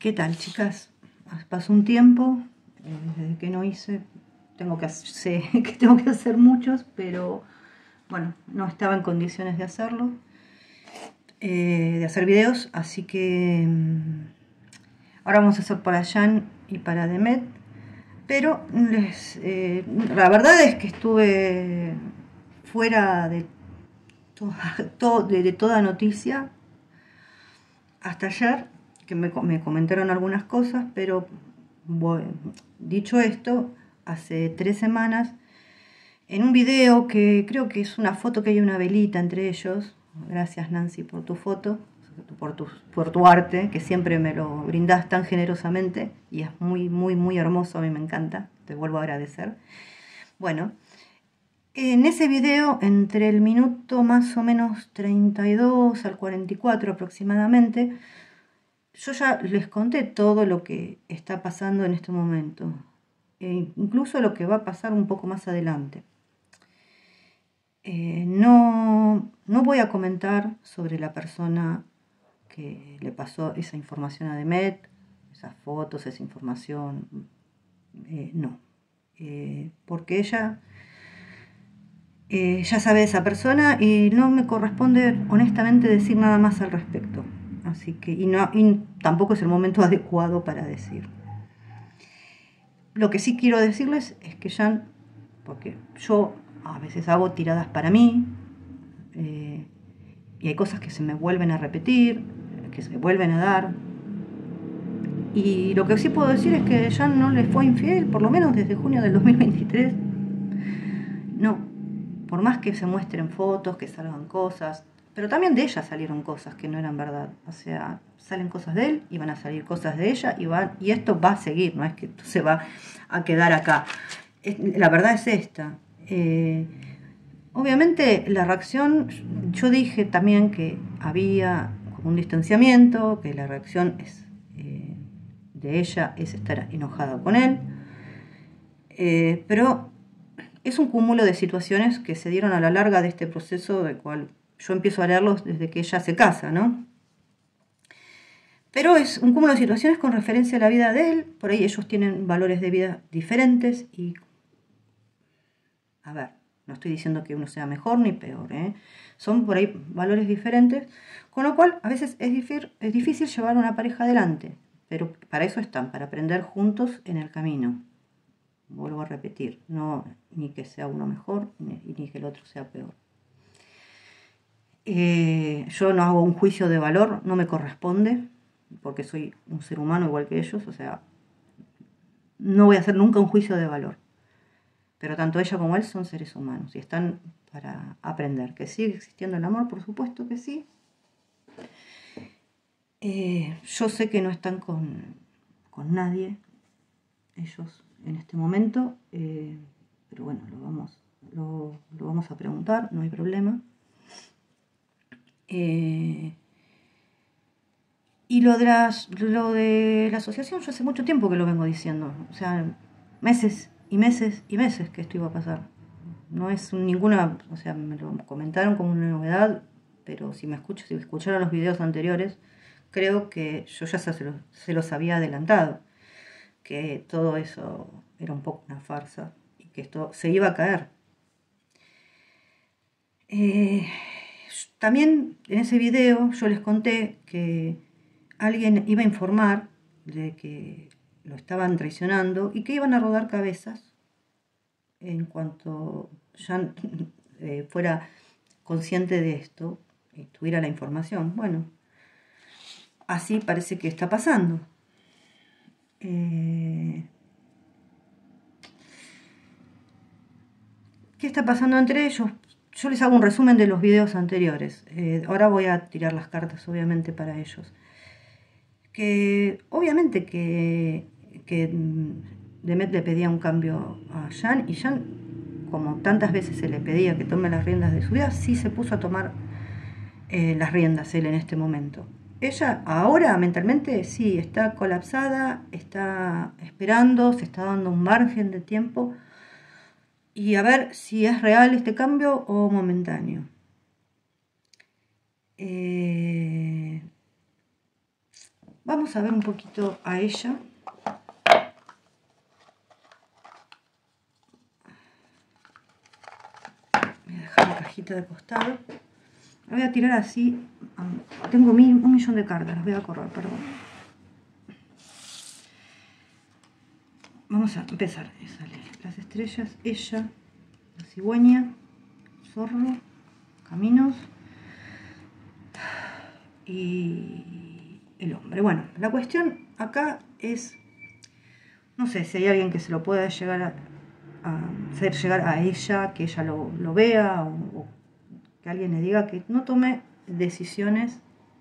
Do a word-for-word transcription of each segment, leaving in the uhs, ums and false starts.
¿Qué tal, chicas? Pasó un tiempo, eh, desde que no hice, tengo que hacer, sé que tengo que hacer muchos, pero bueno, no estaba en condiciones de hacerlo, eh, de hacer videos, así que mm, ahora vamos a hacer para Jan y para Demet, pero les, eh, la verdad es que estuve fuera de toda, to- de, de toda noticia hasta ayer, que me, me comentaron algunas cosas, pero bueno, dicho esto, hace tres semanas, en un video que creo que es una foto que hay una velita entre ellos, gracias Nancy por tu foto, por tu, por tu arte, que siempre me lo brindás tan generosamente, y es muy, muy, muy hermoso, a mí me encanta, te vuelvo a agradecer. Bueno, en ese video, entre el minuto más o menos treinta y dos al cuarenta y cuatro aproximadamente, yo ya les conté todo lo que está pasando en este momento, e incluso lo que va a pasar un poco más adelante. Eh, no, no voy a comentar sobre la persona que le pasó esa información a Demet, esas fotos, esa información, eh, no, eh, porque ella eh, ya sabe de esa persona y no me corresponde honestamente decir nada más al respecto. Así que, y, no, y tampoco es el momento adecuado para decir. Lo que sí quiero decirles es que ya, porque yo a veces hago tiradas para mí, eh, y hay cosas que se me vuelven a repetir, que se me vuelven a dar. Y lo que sí puedo decir es que ya no le fue infiel, por lo menos desde junio del dos mil veintitrés. No, por más que se muestren fotos, que salgan cosas, pero también de ella salieron cosas que no eran verdad. O sea, salen cosas de él y van a salir cosas de ella y, van, y esto va a seguir, no es que esto se va a quedar acá. Es, la verdad es esta. Eh, obviamente la reacción, yo dije también que había como un distanciamiento, que la reacción es, eh, de ella es estar enojada con él, eh, pero es un cúmulo de situaciones que se dieron a la larga de este proceso del cual yo empiezo a leerlos desde que ella se casa, ¿no? Pero es un cúmulo de situaciones con referencia a la vida de él, por ahí ellos tienen valores de vida diferentes y, a ver, no estoy diciendo que uno sea mejor ni peor, ¿eh? Son por ahí valores diferentes, con lo cual a veces es difícil, es difícil llevar una pareja adelante, pero para eso están, para aprender juntos en el camino. Vuelvo a repetir, no ni que sea uno mejor ni, ni que el otro sea peor. Eh, yo no hago un juicio de valor, no me corresponde, porque soy un ser humano igual que ellos, o sea, no voy a hacer nunca un juicio de valor. Pero tanto ella como él son seres humanos y están para aprender. ¿Que sigue existiendo el amor? Por supuesto que sí. Eh, yo sé que no están con, con nadie, ellos en este momento, eh, pero bueno, lo vamos, lo, lo vamos a preguntar, no hay problema. Eh, y lo de, las, lo de la asociación, yo hace mucho tiempo que lo vengo diciendo, o sea, meses y meses y meses que esto iba a pasar. No es ninguna, o sea, me lo comentaron como una novedad, pero si me escucho, si escucharon los videos anteriores, creo que yo ya se los, se los había adelantado, que todo eso era un poco una farsa y que esto se iba a caer. Eh, también en ese video yo les conté que alguien iba a informar de que lo estaban traicionando y que iban a rodar cabezas en cuanto ya eh, fuera consciente de esto y tuviera la información. Bueno, así parece que está pasando. Eh, ¿Qué está pasando entre ellos? Yo les hago un resumen de los videos anteriores. Eh, ahora voy a tirar las cartas, obviamente, para ellos. Que obviamente que, que Demet le pedía un cambio a Jan y Jan, como tantas veces se le pedía que tome las riendas de su vida, sí se puso a tomar eh, las riendas él en este momento. Ella ahora mentalmente sí está colapsada, está esperando, se está dando un margen de tiempo y a ver si es real este cambio o momentáneo. Eh, vamos a ver un poquito a ella. Voy a dejar la cajita de costado. La voy a tirar así. Tengo mil, un millón de cartas, las voy a correr, perdón. Vamos a empezar. Sale las estrellas, ella, la cigüeña, zorro, caminos y el hombre. Bueno, la cuestión acá es, no sé si hay alguien que se lo pueda llegar a, a hacer llegar a ella, que ella lo, lo vea, o, o que alguien le diga que no tome decisiones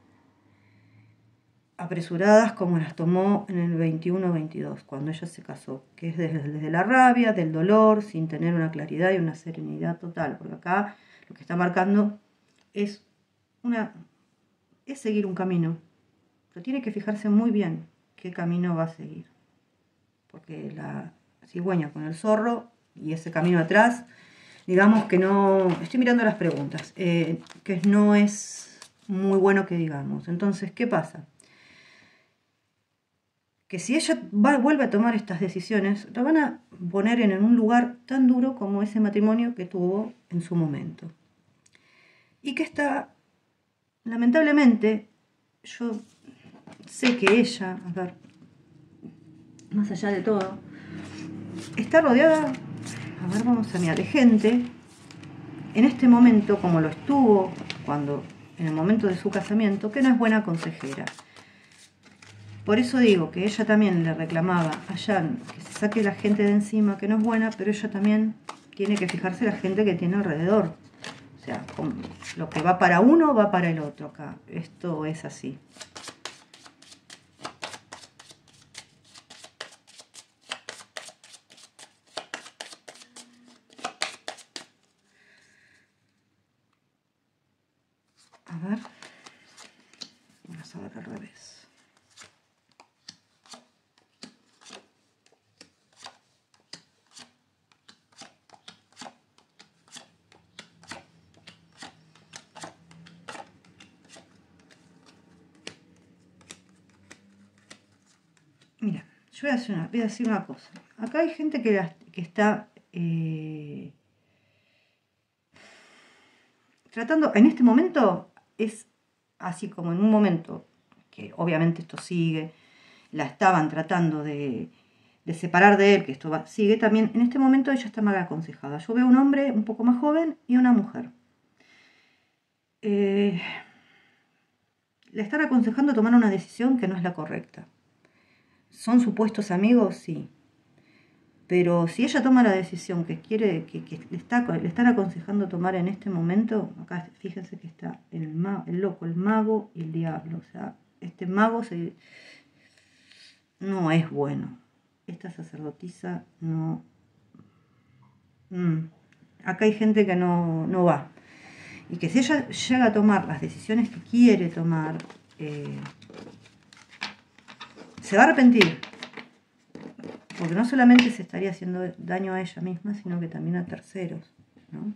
apresuradas como las tomó en el veintiuno veintidós, cuando ella se casó, que es desde, desde la rabia, del dolor, sin tener una claridad y una serenidad total, porque acá lo que está marcando es, una, es seguir un camino, pero tiene que fijarse muy bien qué camino va a seguir, porque la cigüeña con el zorro y ese camino atrás, digamos que no, estoy mirando las preguntas, eh, que no es muy bueno que digamos. Entonces, ¿qué pasa? Que si ella va, vuelve a tomar estas decisiones, la van a poner en un lugar tan duro como ese matrimonio que tuvo en su momento. Y que está, lamentablemente, yo sé que ella, a ver, más allá de todo, está rodeada, a ver, vamos a mirar, de gente, en este momento, como lo estuvo cuando, en el momento de su casamiento, que no es buena consejera. Por eso digo que ella también le reclamaba a Jan que se saque la gente de encima, que no es buena, pero ella también tiene que fijarse la gente que tiene alrededor. O sea, lo que va para uno va para el otro acá. Esto es así. A ver. Vamos a ver al revés. Mira, yo voy a, hacer una, voy a decir una cosa. Acá hay gente que, la, que está eh, tratando, en este momento, es así como en un momento, que obviamente esto sigue, la estaban tratando de, de separar de él, que esto va, sigue también, en este momento ella está mal aconsejada. Yo veo un hombre un poco más joven y una mujer. Eh, le están aconsejando tomar una decisión que no es la correcta. ¿Son supuestos amigos? Sí. Pero si ella toma la decisión que quiere, que, que le, está, le están aconsejando tomar en este momento, acá fíjense que está el, mago, el loco, el mago y el diablo. O sea, este mago se, no es bueno. Esta sacerdotisa no... Mm, acá hay gente que no, no va. Y que si ella llega a tomar las decisiones que quiere tomar, eh, se va a arrepentir. Porque no solamente se estaría haciendo daño a ella misma, sino que también a terceros, ¿no?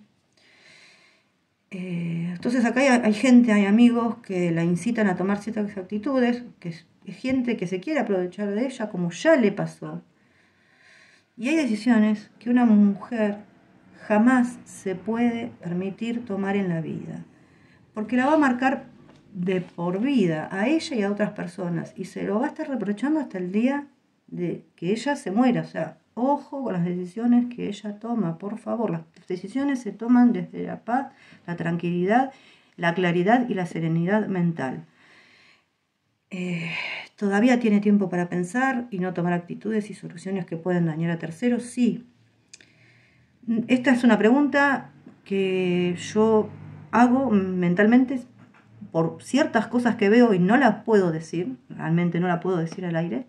Eh, entonces acá hay, hay gente, hay amigos que la incitan a tomar ciertas actitudes, que es, es gente que se quiere aprovechar de ella, como ya le pasó. Y hay decisiones que una mujer jamás se puede permitir tomar en la vida, porque la va a marcar de por vida a ella y a otras personas, y se lo va a estar reprochando hasta el día de que ella se muera. O sea, ojo con las decisiones que ella toma, por favor. Las decisiones se toman desde la paz, la tranquilidad, la claridad y la serenidad mental. Eh, ¿Todavía tiene tiempo para pensar y no tomar actitudes y soluciones que pueden dañar a terceros? Sí. Esta es una pregunta que yo hago mentalmente por ciertas cosas que veo y no las puedo decir, realmente no la puedo decir al aire.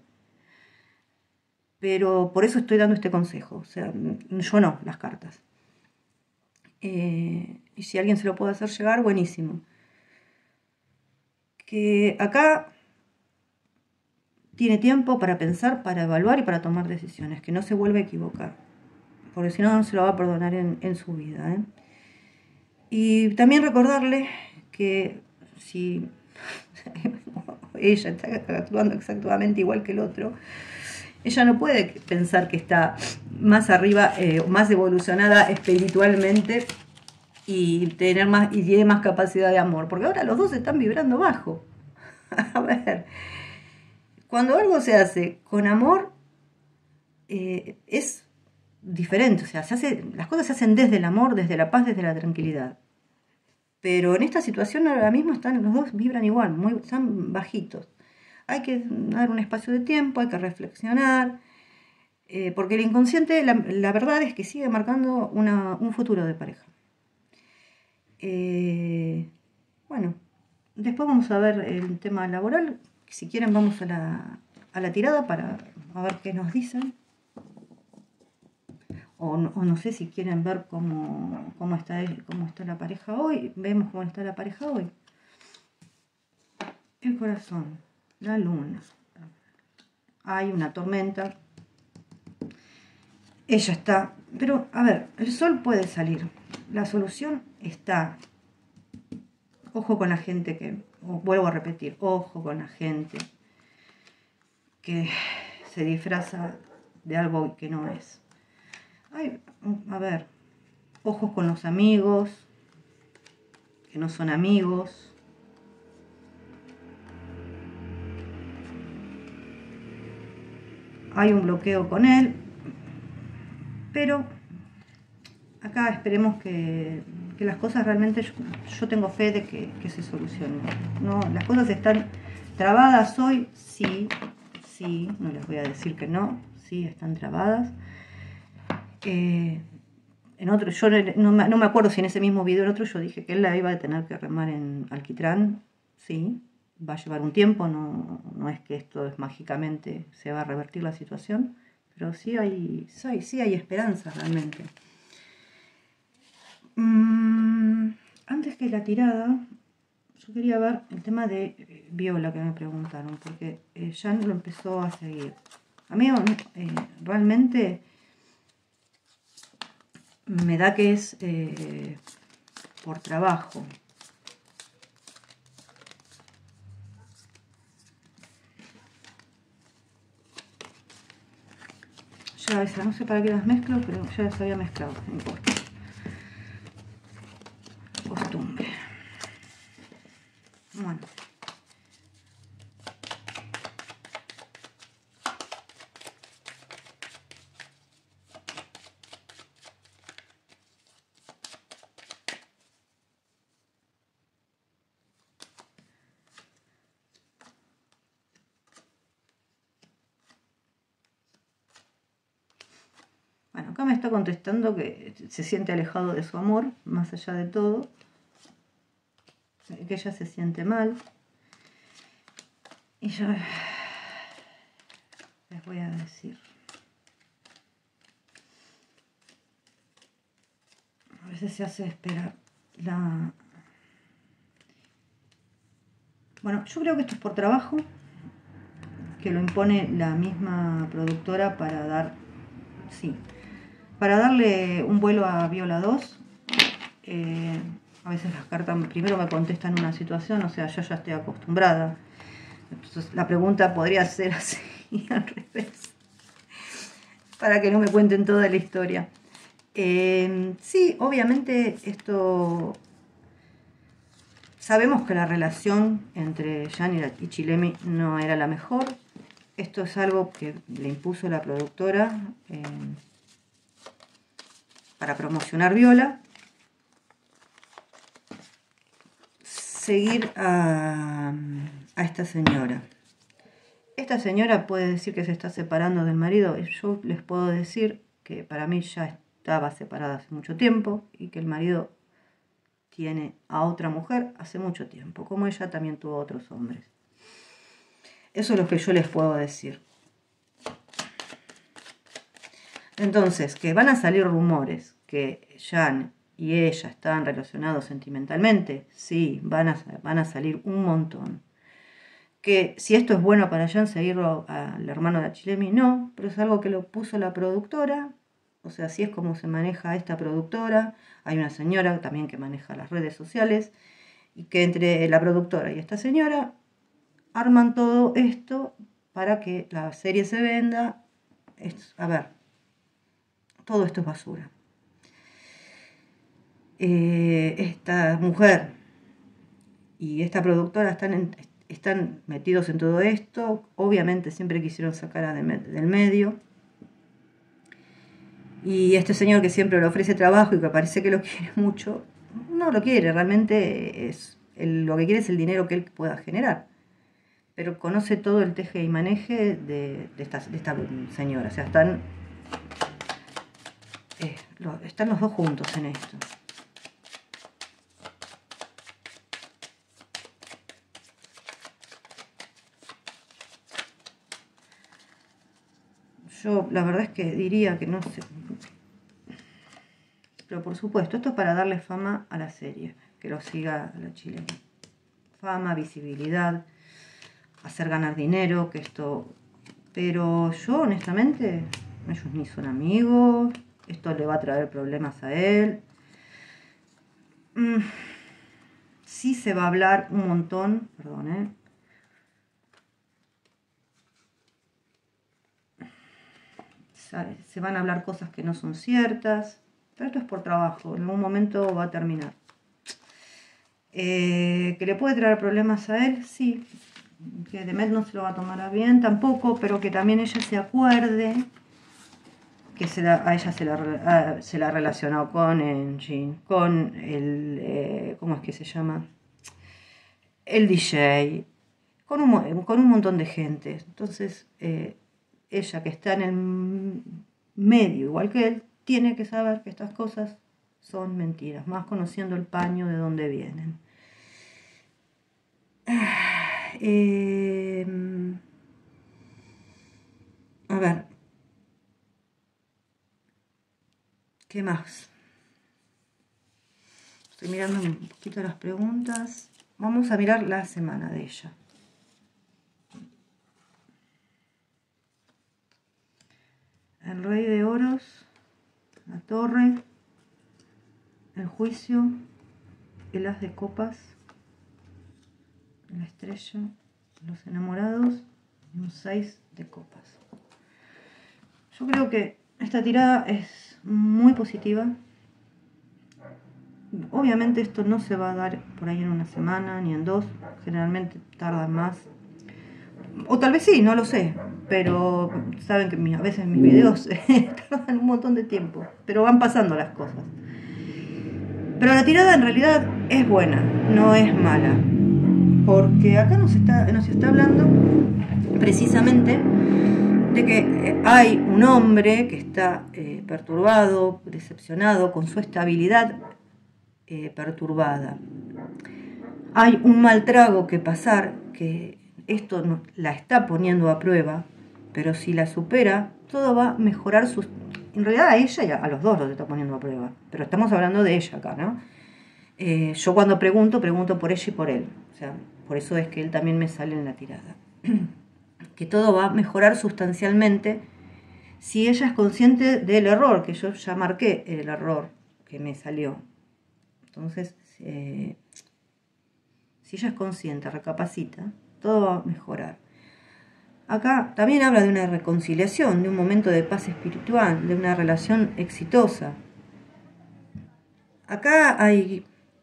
Pero por eso estoy dando este consejo. O sea, yo no, las cartas. Eh, y si alguien se lo puede hacer llegar, buenísimo. Que acá tiene tiempo para pensar, para evaluar y para tomar decisiones. Que no se vuelva a equivocar. Porque si no, no se lo va a perdonar en, en su vida, ¿eh? Y también recordarle que si... ella está actuando exactamente igual que el otro, ella no puede pensar que está más arriba, eh, más evolucionada espiritualmente y tener más y tiene más capacidad de amor, porque ahora los dos están vibrando bajo. A ver, cuando algo se hace con amor, eh, es diferente, o sea, se hace, las cosas se hacen desde el amor, desde la paz, desde la tranquilidad. Pero en esta situación ahora mismo están, los dos vibran igual, muy, están bajitos. Hay que dar un espacio de tiempo, hay que reflexionar, eh, porque el inconsciente, la, la verdad es que sigue marcando una, un futuro de pareja. Eh, bueno, después vamos a ver el tema laboral. Si quieren vamos a la, a la tirada para a ver qué nos dicen. O no, o no sé si quieren ver cómo, cómo, está, cómo está la pareja hoy. Vemos cómo está la pareja hoy. El corazón, la luna. Hay una tormenta. Ella está... Pero, a ver, el sol puede salir. La solución está. Ojo con la gente que... Vuelvo a repetir, ojo con la gente que se disfraza de algo que no es. Ay, a ver, ojos con los amigos, que no son amigos. Hay un bloqueo con él, pero acá esperemos que, que las cosas realmente, yo, yo tengo fe de que, que se solucionen. No, las cosas están trabadas hoy, sí, sí, no les voy a decir que no, sí, están trabadas. Eh, en otro, yo no me, no me acuerdo si en ese mismo video en otro yo dije que él la iba a tener que remar en alquitrán, sí, va a llevar un tiempo, no, no es que esto es mágicamente se va a revertir la situación, pero sí hay, sí, sí hay esperanza realmente. Mm, antes que la tirada, yo quería ver el tema de Viola que me preguntaron, porque eh, Jan lo empezó a seguir. A mí eh, realmente me da que es eh, por trabajo. Ya esa, no sé para qué las mezclo, pero ya las había mezclado, no importa. Costumbre. Bueno. Bueno, acá me está contestando que se siente alejado de su amor, más allá de todo. Que ella se siente mal. Y yo les voy a decir. A veces se hace esperar la... Bueno, yo creo que esto es por trabajo, que lo impone la misma productora para dar... Sí, para darle un vuelo a Viola dos. Eh, a veces las cartas primero me contestan una situación, o sea, yo ya estoy acostumbrada. Entonces la pregunta podría ser así, al revés, para que no me cuenten toda la historia. Eh, sí, obviamente esto... Sabemos que la relación entre Jan y Chilemi no era la mejor. Esto es algo que le impuso la productora eh, para promocionar Viola. Seguir a, a esta señora. Esta señora puede decir que se está separando del marido. Yo les puedo decir que para mí ya estaba separada hace mucho tiempo y que el marido tiene a otra mujer hace mucho tiempo, como ella también tuvo a otros hombres. Eso es lo que yo les puedo decir. Entonces, que van a salir rumores que Jan y ella están relacionados sentimentalmente, sí, van a, van a salir un montón. Que si esto es bueno para Jan seguirlo al hermano de Chilemi, no, pero es algo que lo puso la productora, o sea, así es como se maneja esta productora. Hay una señora también que maneja las redes sociales, y que entre la productora y esta señora arman todo esto para que la serie se venda. Es, a ver, todo esto es basura. Eh, esta mujer y esta productora están, en, están metidos en todo esto. Obviamente siempre quisieron sacar a de, del medio. Y este señor que siempre le ofrece trabajo y que parece que lo quiere mucho, no lo quiere, realmente es el, lo que quiere es el dinero que él pueda generar. Pero conoce todo el teje y maneje de, de, esta, de esta señora. O sea, están, eh, lo, están los dos juntos en esto. Yo la verdad es que diría que no sé. Pero por supuesto, esto es para darle fama a la serie, que lo siga la chilena. Fama, visibilidad, hacer ganar dinero, que esto... Pero yo honestamente, ellos ni son amigos, esto le va a traer problemas a él. Mm, sí se va a hablar un montón, perdón, ¿eh? Se van a hablar cosas que no son ciertas, pero esto es por trabajo, en algún momento va a terminar. Eh, ¿Que le puede traer problemas a él? Sí. Que Demet no se lo va a tomar a bien tampoco, pero que también ella se acuerde que se la, a ella se la, a, se la relacionó con Engine, con el, eh, ¿cómo es que se llama? El D J, con un, con un montón de gente. Entonces, eh, ella que está en el medio, igual que él, tiene que saber que estas cosas son mentiras, más conociendo el paño de dónde vienen. Eh, a ver, ¿qué más? Estoy mirando un poquito las preguntas. Vamos a mirar la semana de ella. El rey de oros, la torre, el juicio, el as de copas, la estrella, los enamorados y un seis de copas. Yo creo que esta tirada es muy positiva. Obviamente esto no se va a dar por ahí en una semana ni en dos, generalmente tardan más. O tal vez sí, no lo sé, pero saben que a veces mis videos tardan un montón de tiempo, pero van pasando las cosas. Pero la tirada en realidad es buena, no es mala, porque acá nos está, nos está hablando precisamente de que hay un hombre que está eh, perturbado, decepcionado, con su estabilidad eh, perturbada. Hay un mal trago que pasar, que esto no, la está poniendo a prueba, pero si la supera, todo va a mejorar sus... En realidad a ella y a los dos los está poniendo a prueba, pero estamos hablando de ella acá, ¿no? Eh, yo cuando pregunto, pregunto por ella y por él. O sea, por eso es que él también me sale en la tirada. Que todo va a mejorar sustancialmente si ella es consciente del error, que yo ya marqué el error que me salió. Entonces, eh, si ella es consciente, recapacita, todo va a mejorar. Acá también habla de una reconciliación, de un momento de paz espiritual, de una relación exitosa. Acá hay,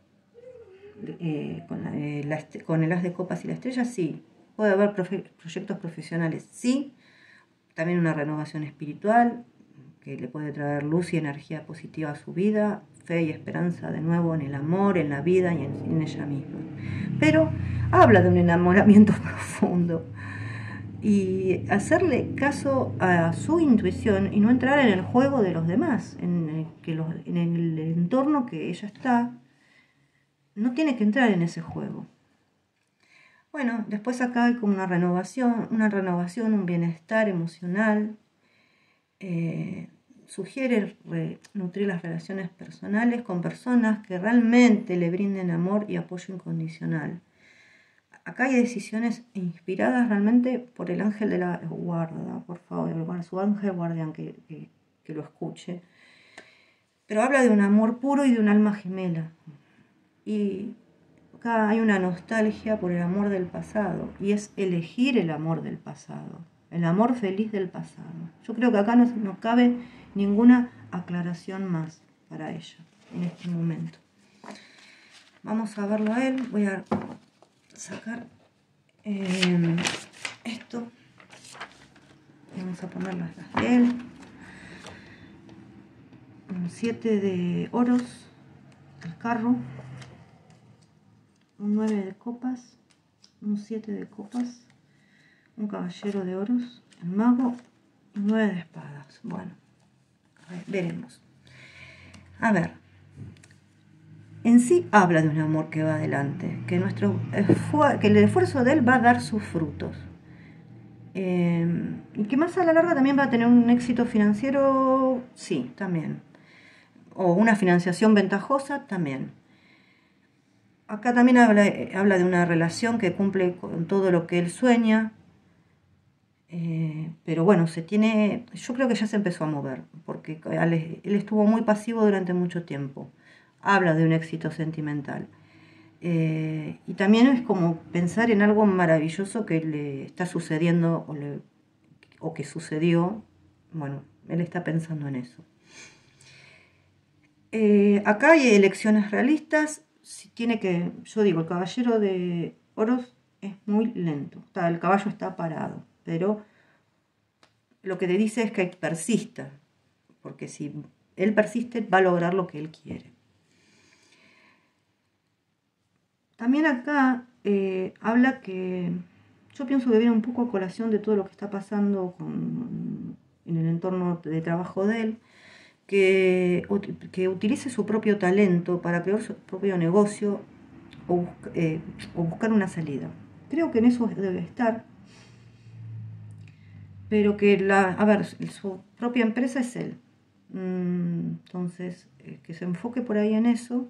eh, con, la, eh, la, con el as de copas y la estrella, sí. Puede haber profe proyectos profesionales, sí. También una renovación espiritual, que le puede traer luz y energía positiva a su vida, fe y esperanza de nuevo en el amor, en la vida y en, en ella misma. Pero habla de un enamoramiento profundo y hacerle caso a su intuición y no entrar en el juego de los demás, en el, que los, en el entorno que ella está, no tiene que entrar en ese juego. Bueno, después acá hay como una renovación, una renovación, un bienestar emocional. Eh, sugiere re, nutrir las relaciones personales con personas que realmente le brinden amor y apoyo incondicional. Acá hay decisiones inspiradas realmente por el ángel de la guarda, por favor, su ángel guardián que, que, que lo escuche. Pero habla de un amor puro y de un alma gemela. Y acá hay una nostalgia por el amor del pasado, y es elegir el amor del pasado, el amor feliz del pasado. Yo creo que acá no, no cabe ninguna aclaración más para ella en este momento. Vamos a verlo a él. Voy a sacar eh, esto. Vamos a poner las de él. Un siete de oros, el carro. Un nueve de copas, un siete de copas, un caballero de oros, el mago y nueve de espadas. Bueno, a ver, veremos. A ver, en sí habla de un amor que va adelante, que, nuestro que el esfuerzo de él va a dar sus frutos. Eh, y que más a la larga también va a tener un éxito financiero, sí, también. O una financiación ventajosa, también. Acá también habla, habla de una relación que cumple con todo lo que él sueña, eh, pero bueno, se tiene, yo creo que ya se empezó a mover, porque él estuvo muy pasivo durante mucho tiempo. Habla de un éxito sentimental. Eh, y también es como pensar en algo maravilloso que le está sucediendo o, le, o que sucedió. Bueno, él está pensando en eso. Eh, acá hay elecciones realistas. Si tiene que, yo digo, el caballero de oros es muy lento. Está, el caballo está parado, pero lo que te dice es que persista, porque si él persiste va a lograr lo que él quiere. También acá eh, habla que yo pienso que viene un poco a colación de todo lo que está pasando con, en el entorno de trabajo de él, que, que utilice su propio talento para crear su propio negocio o, busca, eh, o buscar una salida. Creo que en eso debe estar, pero que la, a ver, su propia empresa es él. Entonces, eh, que se enfoque por ahí en eso,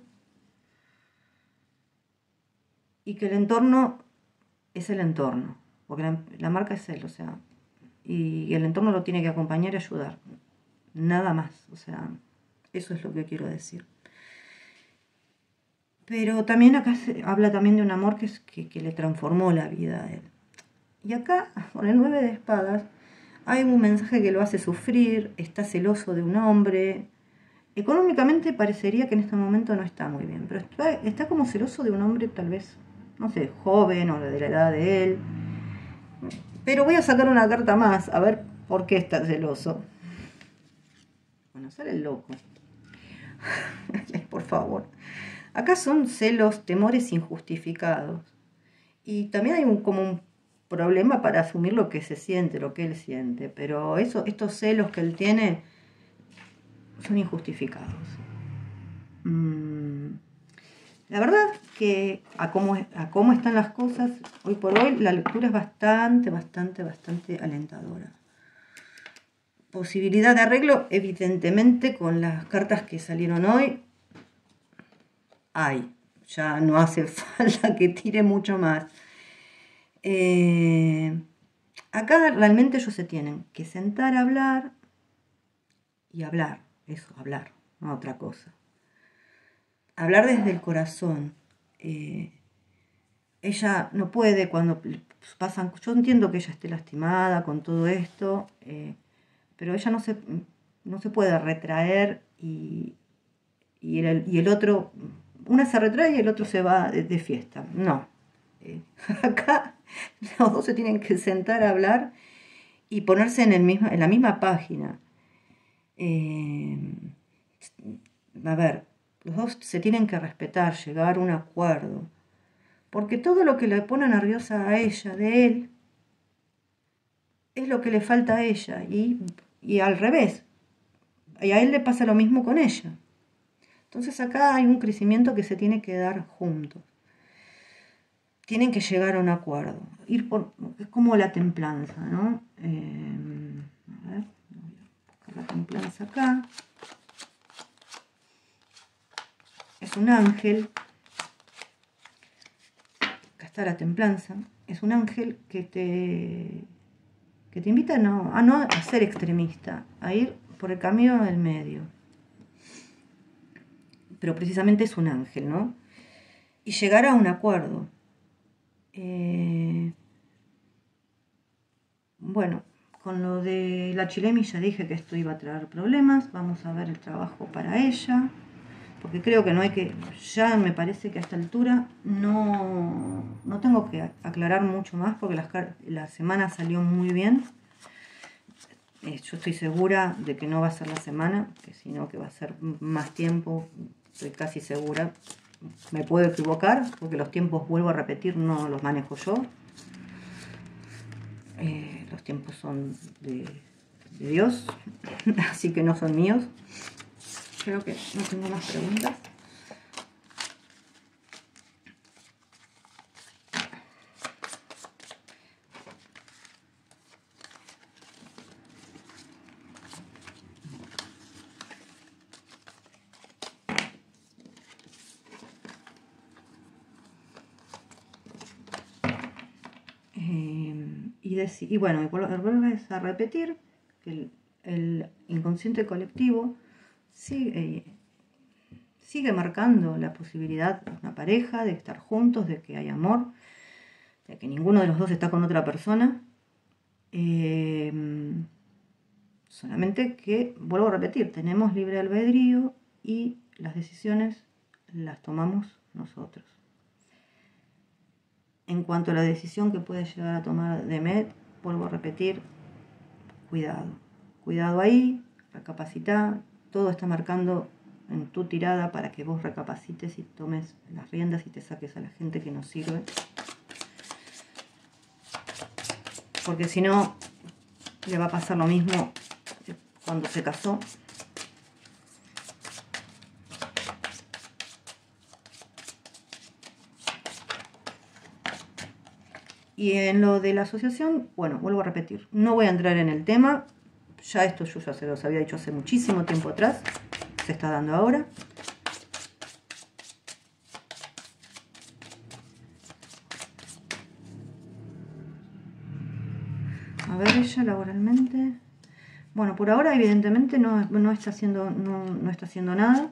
y que el entorno es el entorno, porque la, la marca es él, o sea, y, y el entorno lo tiene que acompañar y ayudar, nada más, o sea, eso es lo que quiero decir. Pero también acá se habla también de un amor que, es, que, que le transformó la vida a él. Y acá, con el nueve de espadas, hay un mensaje que lo hace sufrir, está celoso de un hombre. Económicamente parecería que en este momento no está muy bien, pero está, está como celoso de un hombre tal vez, no sé, joven o de la edad de él. Pero voy a sacar una carta más, a ver por qué está celoso. Bueno, sale el loco. Por favor. Acá son celos, temores injustificados. Y también hay un, como un problema para asumir lo que se siente, lo que él siente. Pero eso, estos celos que él tiene son injustificados. Mm. La verdad que a cómo, a cómo están las cosas, hoy por hoy la lectura es bastante, bastante, bastante alentadora. Posibilidad de arreglo, evidentemente, con las cartas que salieron hoy, hay. Ya no hace falta que tire mucho más. Eh, acá realmente ellos se tienen que sentar a hablar y hablar, eso, hablar, no otra cosa. Hablar desde el corazón. Eh, ella no puede cuando pasan, yo entiendo que ella esté lastimada con todo esto, eh, pero ella no se, no se puede retraer y, y, el, y el otro, una se retrae y el otro se va de, de fiesta. No. Eh, acá los dos se tienen que sentar a hablar y ponerse en, el mismo, en la misma página. Eh, a ver, los dos se tienen que respetar, llegar a un acuerdo. Porque todo lo que le pone nerviosa a ella, de él, es lo que le falta a ella. Y, y al revés. Y a él le pasa lo mismo con ella. Entonces acá hay un crecimiento que se tiene que dar juntos. Tienen que llegar a un acuerdo. Ir por, es como la templanza, ¿no? Eh, a ver, voy a buscar la templanza acá. Es un ángel. Acá está la templanza. Es un ángel que te, que te invita a no, a no a ser extremista, a ir por el camino del medio. Pero precisamente es un ángel, ¿no? y llegar a un acuerdo. Eh, bueno, con lo de la Chilemi ya dije que esto iba a traer problemas. Vamos a ver el trabajo para ella, porque creo que no hay que, ya me parece que a esta altura no, no tengo que aclarar mucho más, porque la, la semana salió muy bien. Eh, yo estoy segura de que no va a ser la semana, que sino que va a ser más tiempo, estoy casi segura. Me puedo equivocar, porque los tiempos, vuelvo a repetir, no los manejo yo. Eh, los tiempos son de, de Dios, así que no son míos. Creo que no tengo más preguntas. Eh, y, decir, y bueno, y vuelves a repetir que el, el inconsciente colectivo sigue, eh, sigue marcando la posibilidad de una pareja, de estar juntos, de que hay amor, de que ninguno de los dos está con otra persona. Eh, solamente que, vuelvo a repetir, tenemos libre albedrío y las decisiones las tomamos nosotros. En cuanto a la decisión que puede llegar a tomar Demet, vuelvo a repetir, cuidado. Cuidado ahí, recapacitá, todo está marcando en tu tirada para que vos recapacites y tomes las riendas y te saques a la gente que no sirve. Porque si no, le va a pasar lo mismo cuando se casó. Y en lo de la asociación, bueno, vuelvo a repetir, no voy a entrar en el tema, ya esto yo ya se los había dicho hace muchísimo tiempo atrás, se está dando ahora. A ver, ella laboralmente, bueno, por ahora evidentemente no, no, está, haciendo, no, no está haciendo nada.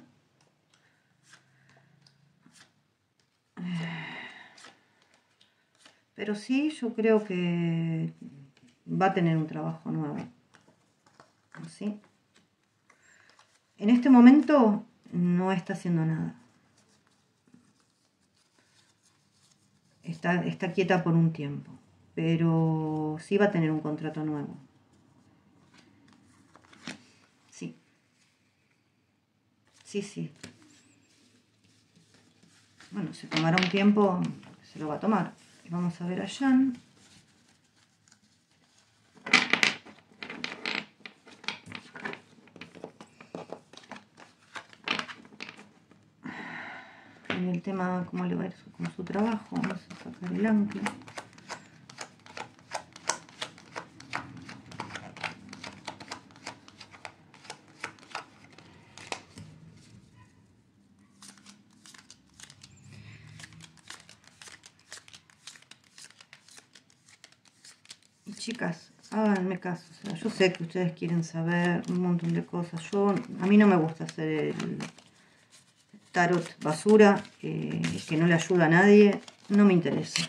Pero sí, yo creo que va a tener un trabajo nuevo. ¿Sí? En este momento no está haciendo nada. Está, está quieta por un tiempo. Pero sí va a tener un contrato nuevo. Sí. Sí, sí. Bueno, se tomará un tiempo, se lo va a tomar. Vamos a ver a Jan. En el tema, cómo le va a ir con su trabajo, vamos a sacar el ancla. Y chicas, háganme caso, o sea, yo sé que ustedes quieren saber un montón de cosas. Yo, a mí no me gusta hacer el tarot basura, eh, que no le ayuda a nadie, no me interesa.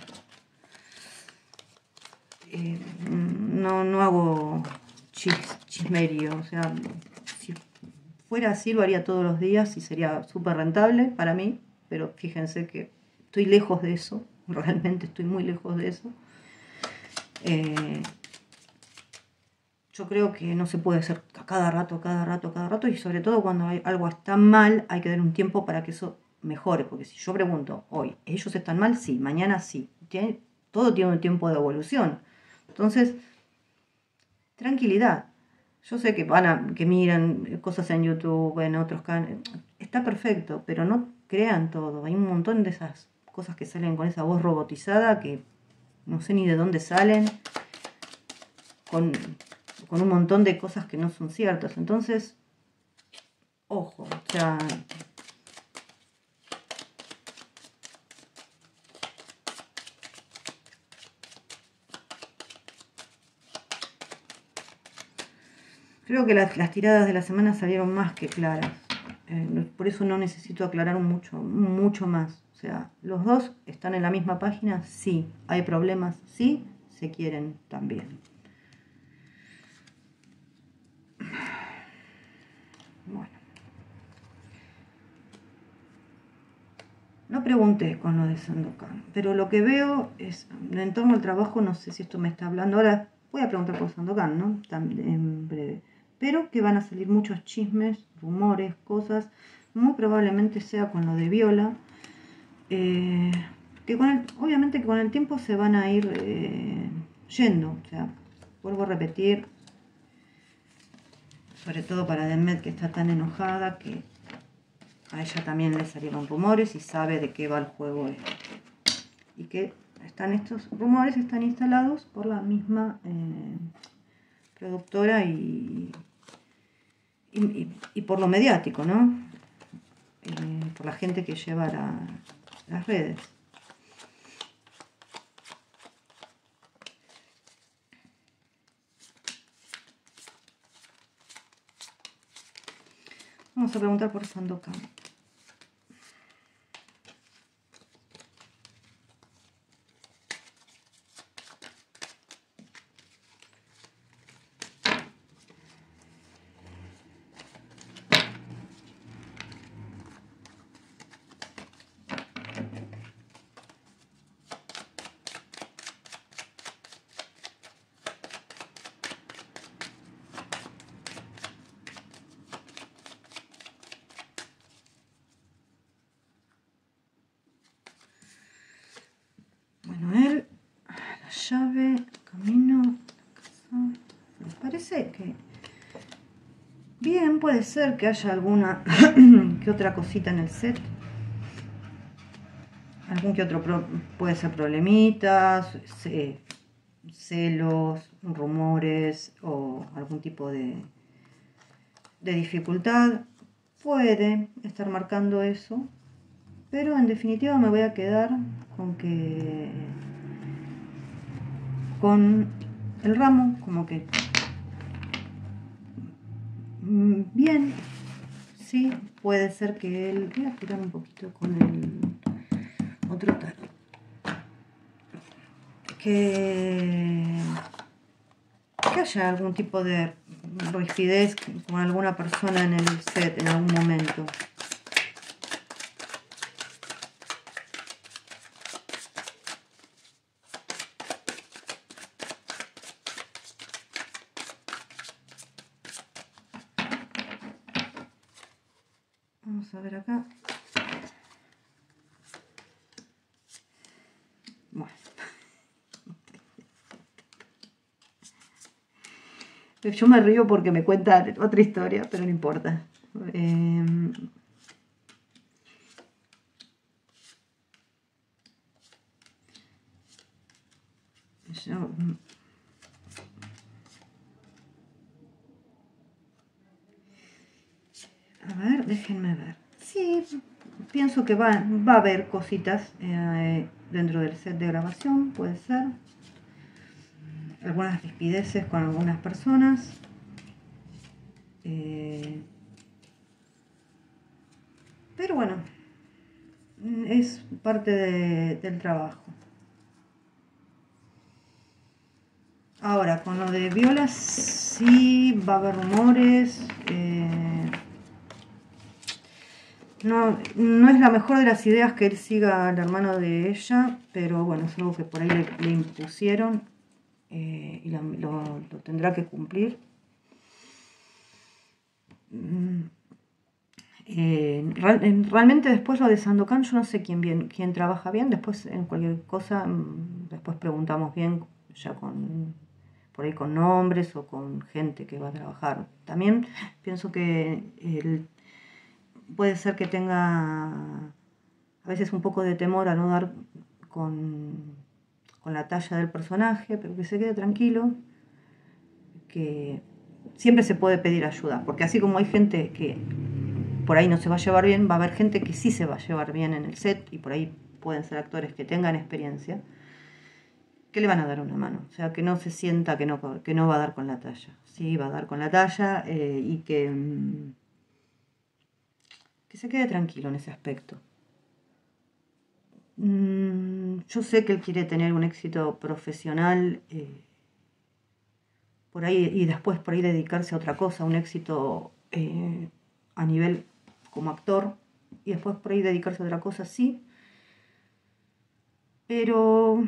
Eh, no, no hago chis, chismerio, o sea, si fuera así lo haría todos los días y sería súper rentable para mí, pero fíjense que estoy lejos de eso, realmente estoy muy lejos de eso. Eh, yo creo que no se puede hacer a cada rato, a cada rato, a cada rato, y sobre todo cuando hay, algo está mal, hay que dar un tiempo para que eso mejore, porque si yo pregunto hoy, ¿ellos están mal? Sí, mañana sí, tiene, todo tiene un tiempo de evolución. Entonces, tranquilidad. Yo sé que van a, que miran cosas en YouTube, en otros canales, está perfecto, pero no crean todo. Hay un montón de esas cosas que salen con esa voz robotizada que no sé ni de dónde salen, con, con un montón de cosas que no son ciertas. Entonces, ojo, o sea, creo que las, las tiradas de la semana salieron más que claras. Eh, por eso no necesito aclarar mucho, mucho más. O sea, los dos están en la misma página, sí. Hay problemas, sí. Se quieren también. Bueno. No pregunté con lo de Sandokan, pero lo que veo es, en torno al trabajo, no sé si esto me está hablando, ahora voy a preguntar por Sandokan, ¿no? También en breve. Pero que van a salir muchos chismes, rumores, cosas, muy probablemente sea con lo de Viola, eh, que con el, obviamente que con el tiempo se van a ir eh, yendo, o sea, vuelvo a repetir, sobre todo para Demet, que está tan enojada, que a ella también le salieron rumores y sabe de qué va el juego este. Y que están estos rumores están instalados por la misma eh, productora y, y, y, y por lo mediático, ¿no? Eh, por la gente que lleva la, las redes. Vamos a preguntar por Sandokan. Bueno, él, la llave, camino, casa. Me parece que bien, puede ser que haya alguna que otra cosita en el set. Algún que otro pro, puede ser problemitas, ce, celos, rumores o algún tipo de, de dificultad. Puede estar marcando eso. Pero en definitiva me voy a quedar con que con el ramo, como que bien, sí, puede ser que él, voy a girar un poquito con el otro tarot, que, que haya algún tipo de rigidez con alguna persona en el set en algún momento. Vamos a ver acá. Bueno. Yo me río porque me cuenta otra historia, pero no importa. Eh, yo, a ver, déjenme ver. Sí, pienso que va, va a haber cositas eh, dentro del set de grabación, puede ser. Algunas rispideces con algunas personas. Eh, pero bueno, es parte de, del trabajo. Ahora, con lo de Viola sí va a haber rumores. Eh, no, no es la mejor de las ideas que él siga al hermano de ella, pero bueno, es algo que por ahí le, le impusieron eh, y lo, lo, lo tendrá que cumplir. Eh, real, realmente después lo de Sandokan yo no sé quién bien quién trabaja bien, después en cualquier cosa después preguntamos bien ya con por ahí con nombres o con gente que va a trabajar. También pienso que el, puede ser que tenga a veces un poco de temor a no dar con, con la talla del personaje, pero que se quede tranquilo, que siempre se puede pedir ayuda, porque así como hay gente que por ahí no se va a llevar bien, va a haber gente que sí se va a llevar bien en el set y por ahí pueden ser actores que tengan experiencia, que le van a dar una mano, o sea, que no se sienta que no, que no va a dar con la talla, sí va a dar con la talla eh, y que, que se quede tranquilo en ese aspecto. Mm, yo sé que él quiere tener un éxito profesional eh, por ahí y después por ahí dedicarse a otra cosa, un éxito eh, a nivel como actor y después por ahí dedicarse a otra cosa, sí. Pero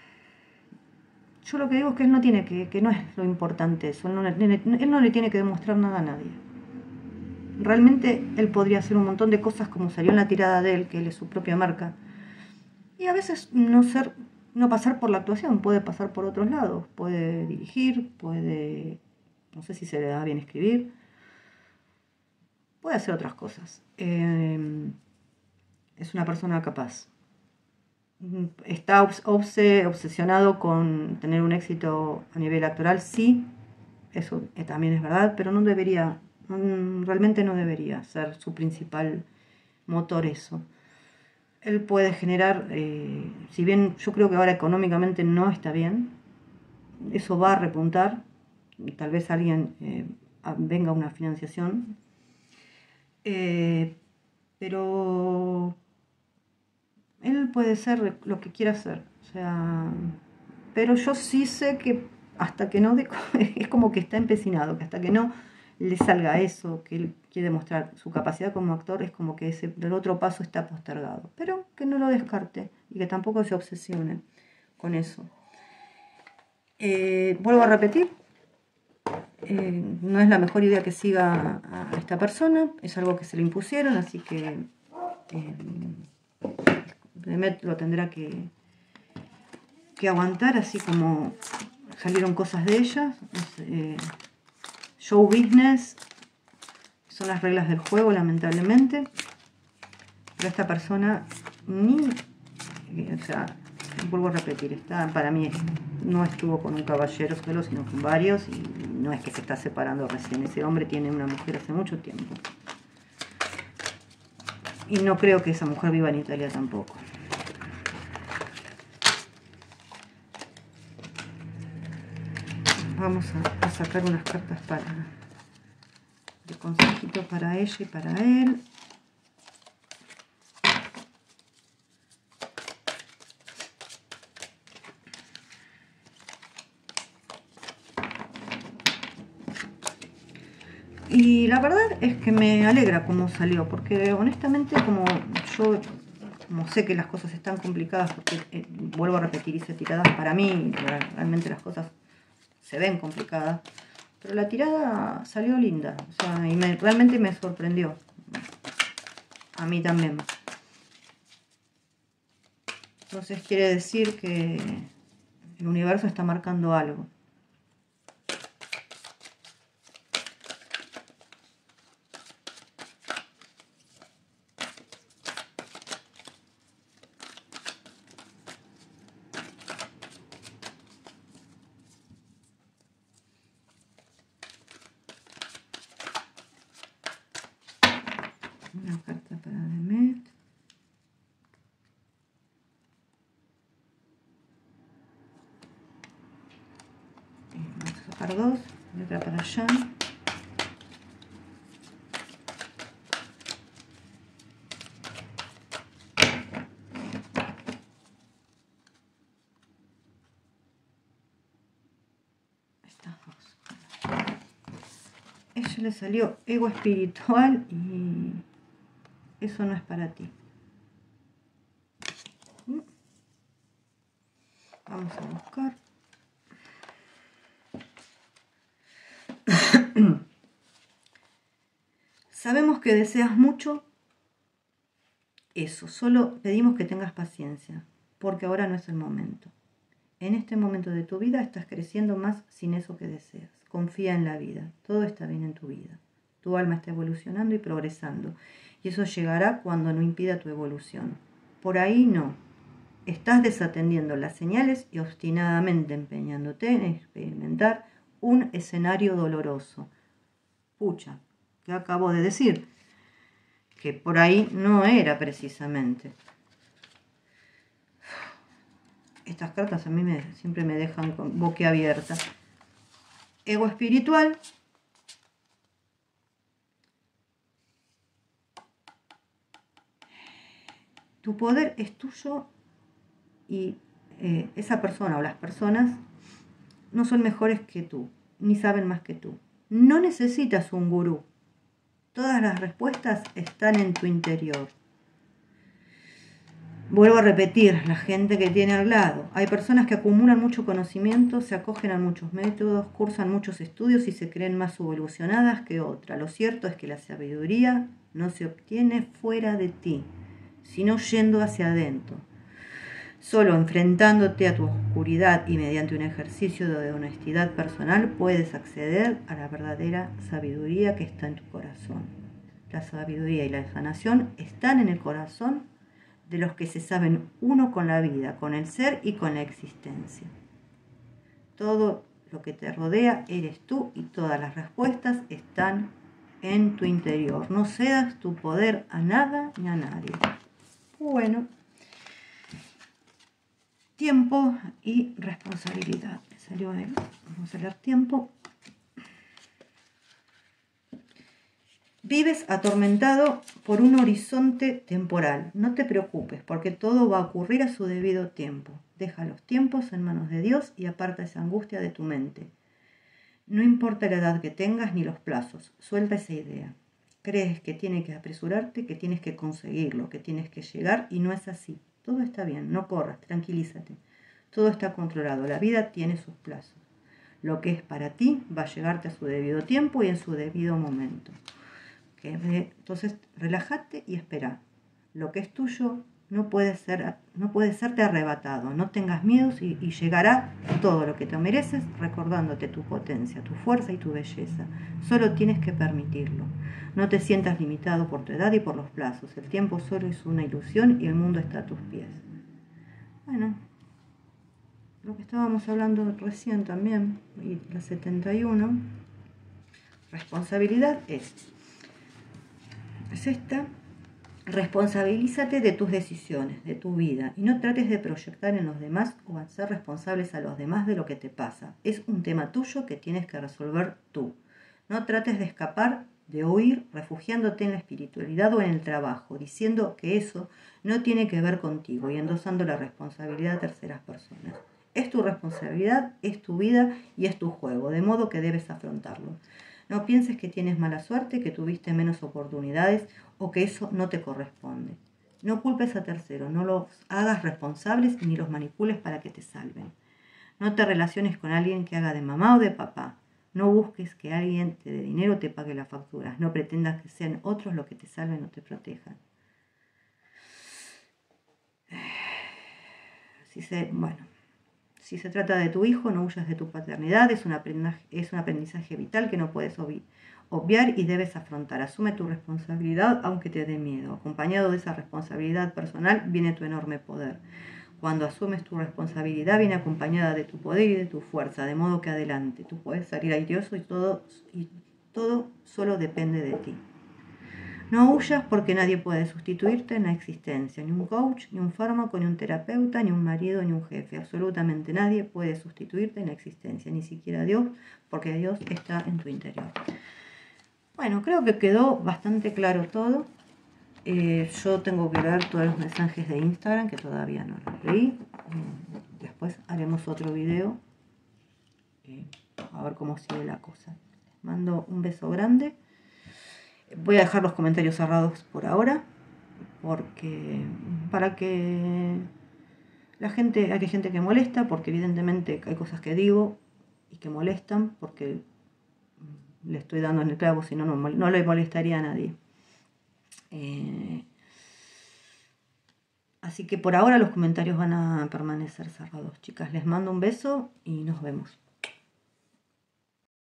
yo lo que digo es que él no tiene que, que no es lo importante eso, él no, le, él no le tiene que demostrar nada a nadie. Realmente él podría hacer un montón de cosas como salió en la tirada de él, que él es su propia marca. Y a veces no ser, no pasar por la actuación, puede pasar por otros lados, puede dirigir, puede, no sé si se le da bien escribir, puede hacer otras cosas. Eh, es una persona capaz. Está obse, obsesionado con tener un éxito a nivel actoral, sí, eso también es verdad, pero no debería, realmente no debería ser su principal motor eso. Él puede generar, eh, si bien yo creo que ahora económicamente no está bien, eso va a repuntar, tal vez alguien eh, venga a una financiación, eh, pero él puede ser lo que quiera hacer, o sea, pero yo sí sé que hasta que no, de, es como que está empecinado, que hasta que no le salga eso, que él quiere demostrar su capacidad como actor, es como que ese, el otro paso está postergado, pero que no lo descarte y que tampoco se obsesione con eso. Eh, vuelvo a repetir, eh, no es la mejor idea que siga a esta persona, es algo que se le impusieron, así que eh, Demet lo tendrá que, que aguantar, así como salieron cosas de ella. Eh, show business son las reglas del juego, lamentablemente, pero esta persona ni, o sea, vuelvo a repetir, está, para mí no estuvo con un caballero solo, sino con varios, y no es que se está separando recién. Ese hombre tiene una mujer hace mucho tiempo. Y no creo que esa mujer viva en Italia tampoco. Vamos a, a sacar unas cartas para de consejito para ella y para él. Y la verdad es que me alegra cómo salió, porque honestamente como yo como sé que las cosas están complicadas, porque eh, vuelvo a repetir, hice tiradas para mí, realmente las cosas se ven complicadas, pero la tirada salió linda, o sea, y me, realmente me sorprendió, a mí también. Entonces quiere decir que el universo está marcando algo. Una carta para Demet. Vamos a sacar dos, y otra para allá. Estas dos. Ella le salió ego espiritual y eso no es para ti. Vamos a buscar. Sabemos que deseas mucho eso, solo pedimos que tengas paciencia, porque ahora no es el momento. En este momento de tu vida estás creciendo más sin eso que deseas. Confía en la vida, todo está bien en tu vida. Tu alma está evolucionando y progresando, y eso llegará cuando no impida tu evolución. Por ahí no. Estás desatendiendo las señales y obstinadamente empeñándote en experimentar un escenario doloroso. Pucha, ¿qué acabo de decir? Que por ahí no era precisamente. Estas cartas a mí me, siempre me dejan con boquiabierta. Ego espiritual. Tu poder es tuyo y eh, esa persona o las personas no son mejores que tú, ni saben más que tú. No necesitas un gurú. Todas las respuestas están en tu interior. Vuelvo a repetir, la gente que tiene al lado. Hay personas que acumulan mucho conocimiento, se acogen a muchos métodos, cursan muchos estudios y se creen más evolucionadas que otras. Lo cierto es que la sabiduría no se obtiene fuera de ti, sino yendo hacia adentro. Solo enfrentándote a tu oscuridad y mediante un ejercicio de honestidad personal puedes acceder a la verdadera sabiduría que está en tu corazón. La sabiduría y la sanación están en el corazón de los que se saben uno con la vida, con el ser y con la existencia. Todo lo que te rodea eres tú y todas las respuestas están en tu interior. No cedas tu poder a nada ni a nadie. Bueno, tiempo y responsabilidad. Me salió ahí. Vamos a leer tiempo. Vives atormentado por un horizonte temporal. No te preocupes, porque todo va a ocurrir a su debido tiempo. Deja los tiempos en manos de Dios y aparta esa angustia de tu mente. No importa la edad que tengas ni los plazos, suelta esa idea. Crees que tienes que apresurarte, que tienes que conseguirlo, que tienes que llegar, y no es así. Todo está bien, no corras, tranquilízate. Todo está controlado, la vida tiene sus plazos. Lo que es para ti va a llegarte a su debido tiempo y en su debido momento. Entonces, relájate y espera. Lo que es tuyo no puede ser, no puede serte arrebatado. No tengas miedos y, y llegará todo lo que te mereces, recordándote tu potencia, tu fuerza y tu belleza. Solo tienes que permitirlo. No te sientas limitado por tu edad y por los plazos. El tiempo solo es una ilusión y el mundo está a tus pies. Bueno, lo que estábamos hablando recién también, y la setenta y uno, responsabilidad es... es esta: responsabilízate de tus decisiones, de tu vida, y no trates de proyectar en los demás o hacer responsables a los demás de lo que te pasa. Es un tema tuyo que tienes que resolver tú. No trates de escapar, de huir, refugiándote en la espiritualidad o en el trabajo, diciendo que eso no tiene que ver contigo y endosando la responsabilidad a terceras personas. Es tu responsabilidad, es tu vida y es tu juego, de modo que debes afrontarlo. No pienses que tienes mala suerte, que tuviste menos oportunidades o que eso no te corresponde. No culpes a terceros, no los hagas responsables ni los manipules para que te salven. No te relaciones con alguien que haga de mamá o de papá. No busques que alguien te dé dinero o te pague las facturas. No pretendas que sean otros los que te salven o te protejan. Si se, bueno, si se trata de tu hijo, no huyas de tu paternidad. Es un aprendizaje, es un aprendizaje vital que no puedes obvi- obviar y debes afrontar. Asume tu responsabilidad aunque te dé miedo. Acompañado de esa responsabilidad personal viene tu enorme poder. Cuando asumes tu responsabilidad viene acompañada de tu poder y de tu fuerza, de modo que adelante. Tú puedes salir airoso y todo, y todo solo depende de ti. No huyas porque nadie puede sustituirte en la existencia, ni un coach, ni un fármaco, ni un terapeuta, ni un marido, ni un jefe. Absolutamente nadie puede sustituirte en la existencia, ni siquiera Dios, porque Dios está en tu interior. Bueno, creo que quedó bastante claro todo. Eh, yo tengo que leer todos los mensajes de Instagram, que todavía no los leí. Eh, después haremos otro video. Eh, a ver cómo sigue la cosa. Les mando un beso grande. Voy a dejar los comentarios cerrados por ahora, porque para que la gente, hay gente que molesta, porque evidentemente hay cosas que digo y que molestan, porque le estoy dando en el clavo, si no, no, no le molestaría a nadie. Eh, así que por ahora los comentarios van a permanecer cerrados. Chicas, les mando un beso y nos vemos.